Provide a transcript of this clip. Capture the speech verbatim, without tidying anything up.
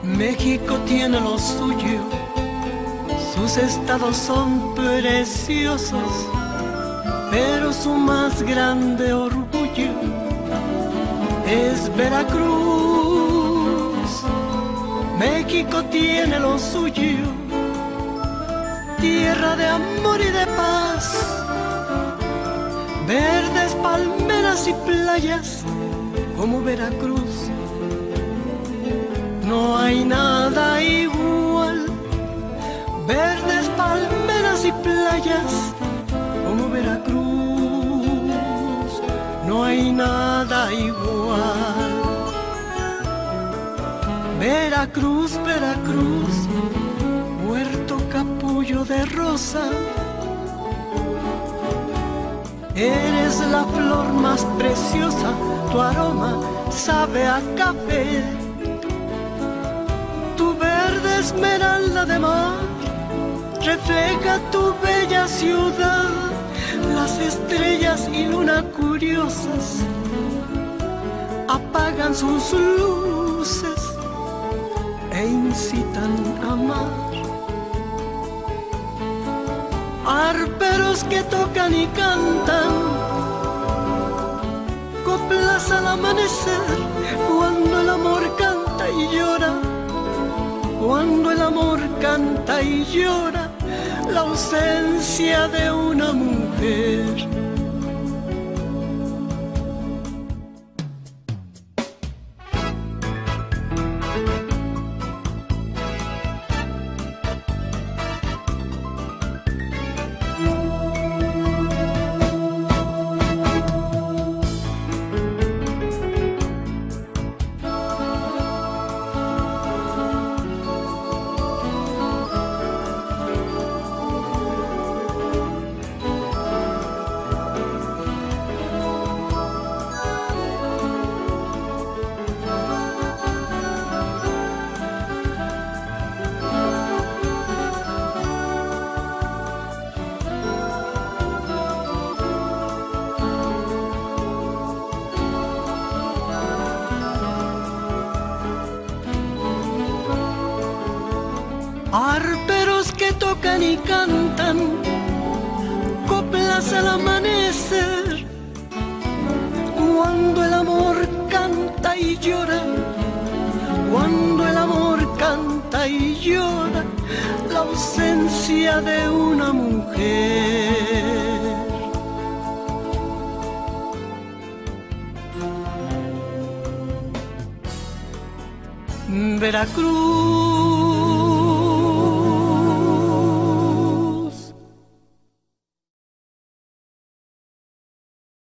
México tiene lo suyo, sus estados son preciosos, pero su más grande orgullo es Veracruz. México tiene lo suyo, tierra de amor y de paz, verdes palmeras y playas como Veracruz. No hay nada igual, verdes palmeras y playas como Veracruz. No hay nada igual. Veracruz, Veracruz, Puerto Capullo de Rosa, eres la flor más preciosa, tu aroma sabe a café. Tu verde esmeralda de mar refleja tu bella ciudad. Las estrellas y luna curiosas apagan sus luces e incitan a amar. Arperos que tocan y cantan coplas al amanecer, cuando el amor canta y llora, cuando el amor canta y llora la ausencia de una mujer. Arperos que tocan y cantan coplas al amanecer, cuando el amor canta y llora, cuando el amor canta y llora la ausencia de una mujer. Veracruz,